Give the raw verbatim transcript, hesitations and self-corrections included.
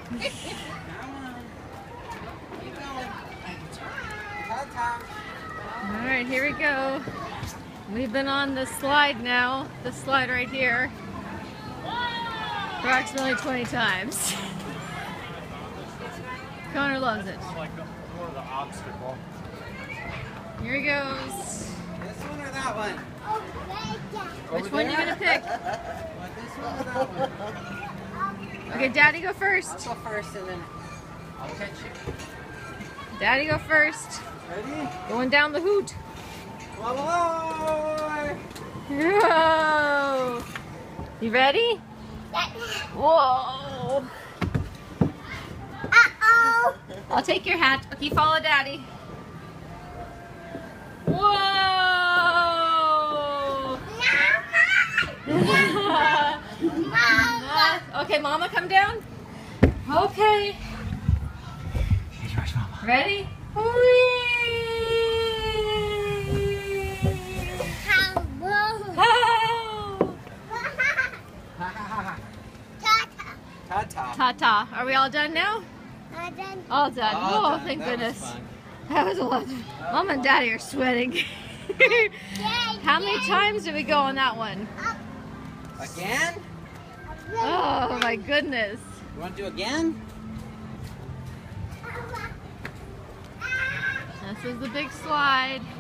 Alright, here we go. We've been on this slide now, this slide right here, approximately twenty times. Connor loves it. Here he goes. This one or that one? Which one are you going to pick? This one or that one? Okay, Daddy go first. I'll go first and then I'll catch you. Daddy go first. Ready? Going down the hoot. Whoa! Whoa! You ready? Whoa! Uh-oh! I'll take your hat. Okay, follow Daddy. Whoa! Mama! Mama! Okay, Mama, come down. Okay. Ready? Whee! Ta-ta. Ta-ta. Are we all done now? All done. All done. All Oh, done. thank That was goodness. fun. That was a lot. Mom and Daddy are sweating. How many times did we go on that one? Again? Oh my goodness. You want to do again? This is the big slide.